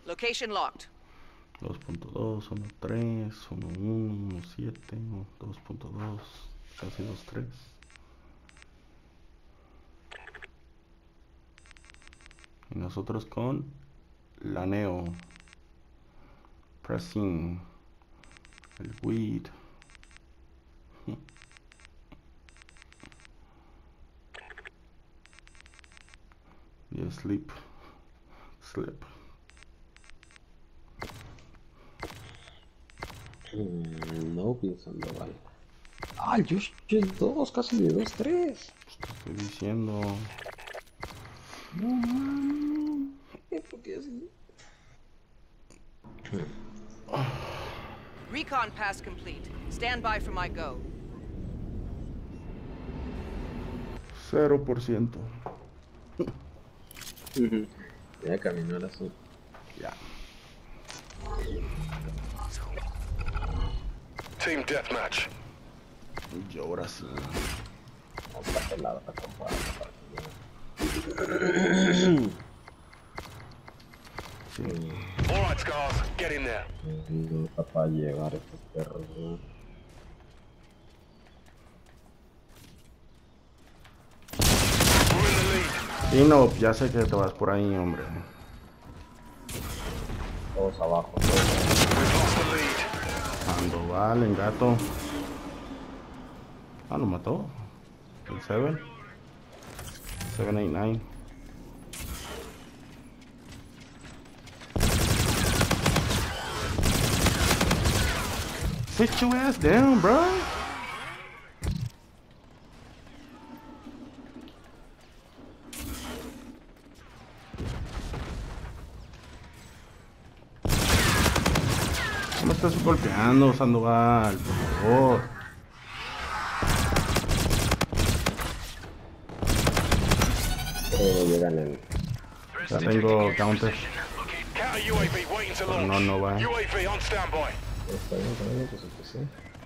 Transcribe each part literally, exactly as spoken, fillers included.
Location locked. dos punto dos, uno punto tres, uno punto uno, uno punto siete, dos punto dos, casi dos punto tres. Y nosotros con la Neo, Pressing, el Weed. Y el Sleep, Slip. Mm, no pensando, vale. Ah, el Yoshi es dos, casi de dos tres. Te estoy diciendo. No mames. ¿Por qué así? Recon pass complete. Stand by for my go. Cero por ciento. Ya caminó el azul. Ya. Team deathmatch. Y ahora sí. No, está pelado, está comprado. Sí. All right, Scars, get in there. No está para llegar estos perros, ¿no? We're in the lead. Y no, ya sé que te vas por ahí, hombre. Todos abajo. We've lost the lead. Sandoval, en gato. Ah, lo mató. El seven. seven eight nine. Sit your ass down, bro. No me estás golpeando, Sandoval, por favor. Todos llegan en... Ya tengo counter. Counter U A V waiting to Pero launch. no, no va. U A V on standby. Está bien, está bien, pues empecé.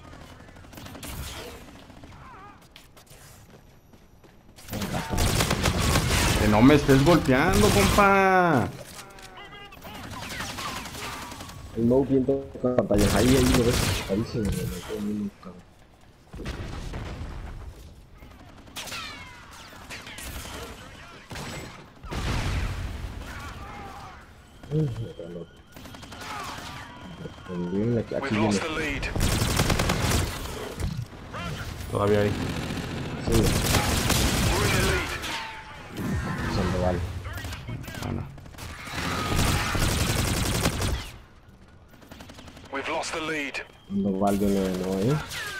Que no me estés golpeando, compa. El no viendo pantallas. Ahí, ahí lo ves. Carísimo, todo el mundo, cabrón. Aquí, aquí We've viene. lost the lead. Todavía hay. Sí, We're in the lead. Sandoval. Ah, no. We've lost the lead. Sandoval viene de nuevo, ¿eh?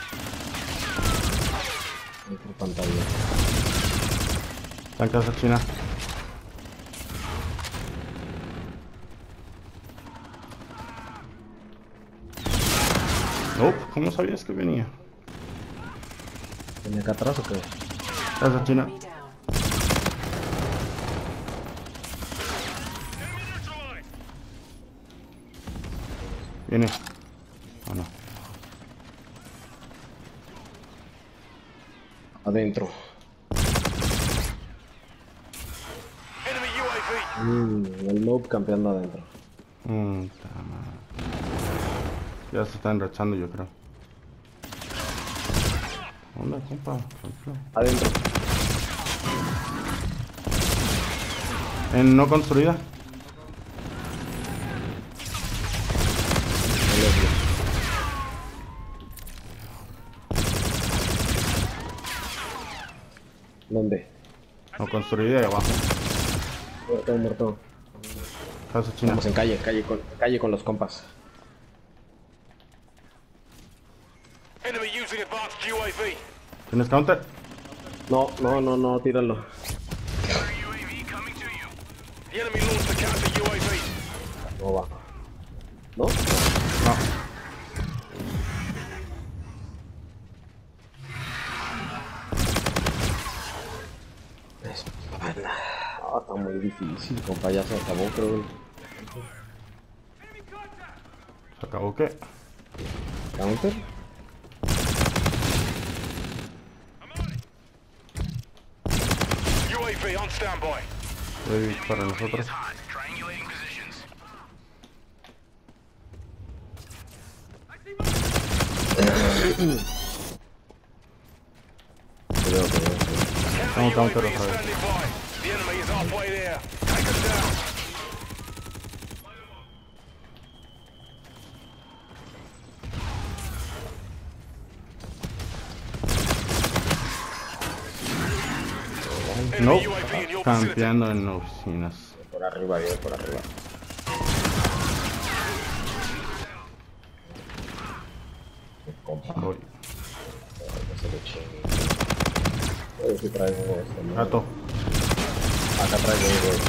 Otra pantalla. Está en casa china. Nope, ¿cómo sabías que venía? ¿Viene acá atrás o qué? Casa china. Viene. Ah, no. Adentro. Enemy U A V. Mmm, el noob campeando adentro. Mm, ta madre. Ya se está enrachando, yo creo. Hola, compa. Tranquilo. Adentro. En no construida. ¿Dónde? No construida y abajo. Muerto, muerto. Casa china. Estamos en calle, calle con, calle con los compas. Enemy using advanced U A V. ¿Tienes counter? No, no, no, no, tíralo. The enemy launched the counter U A V. No va. ¿No? No. Espalda. Ah, está muy difícil, compa, ya se acabó, creo. ¿Se acabó qué? ¿Counter? U A V on standby. Ready para nosotros. Creo que no. Vamos, Counter U A counter V is otra vez. standing by. The enemy is halfway there. Take them down. No, Enemy U A V in your vicinity. campeando en oficinas. Por arriba, viene por arriba. Compa, Voy. que se le chingue. Oye, si traigo esto, ¿no? Gato. Acá traigo un güey.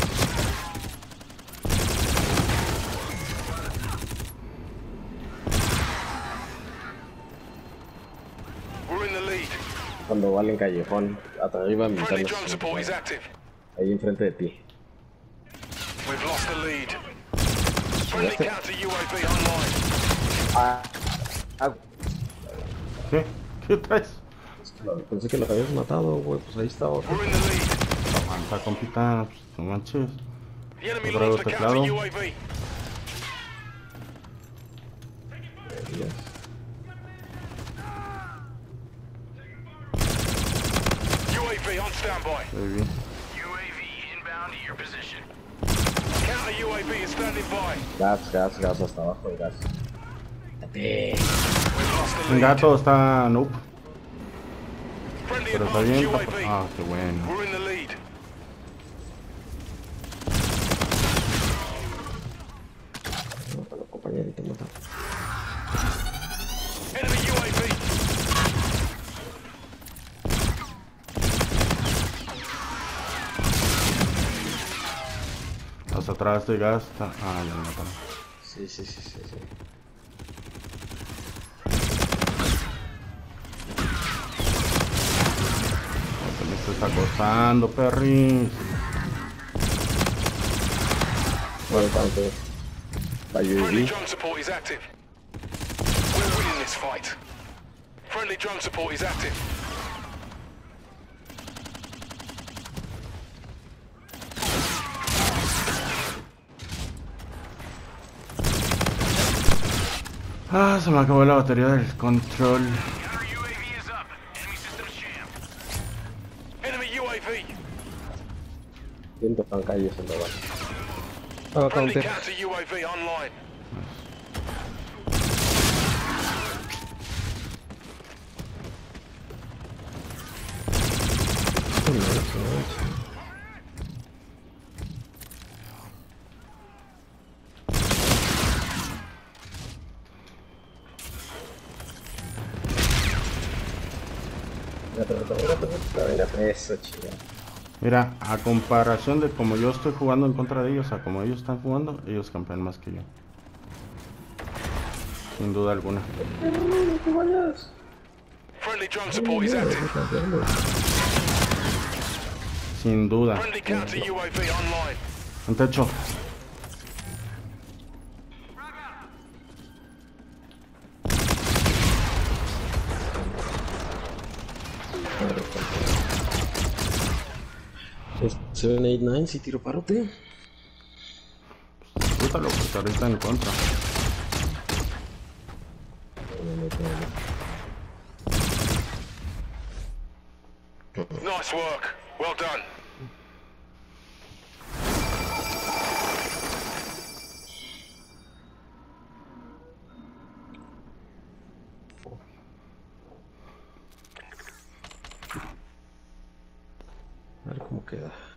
We're in the lead. Cuando vale en callejón, hasta arriba mi Friendly internet. drone support is active. Ahí enfrente de ti. We've lost the lead. Friendly counter U A V online. Ah, ah, ¿Qué? ¿Qué traes? pensé que los habías matado, güey. Pues ahí está otro. We're in the lead. Aguanta, compita. Pues, no manches. The enemy Otra launched vez the counter teclado. U A V. Yes. U A V on standby. Muy bien. U A V inbound to your position. Counter U A V is standing by. Gas, gas, gas, hasta abajo el gas. We've lost the Un lead. gato está noob. Friendly Pero está advanced bien. U A V. Ah, qué bueno. We're in the lead. No, para los compañeritos matan. Enemy U A V. Hasta atrás de gas. Está... Ah, ya lo mataron. Sí, sí, sí, sí, sí. Se me está acosando, perris. Bueno, tanto. La Friendly U A V. drone support is active. We're winning this fight. Friendly drone support is active. Ah, se me acabó la batería del control. Counter U A V is up. Enemy system jam. Enemy U A V. Viendo tan calles en la bala. Ah, Friendly counter. counter U A V online. Eso, chido. Mira, a comparación de como yo estoy jugando en contra de ellos, a como ellos están jugando, ellos campean más que yo. Sin duda alguna. Friendly drone support is active. Sin duda. Friendly counter U A V online. En techo. siete ocho nueve, si tiro parote. Disfrútalo, porque ahorita en contra. Nice work. Well done. A ver cómo queda.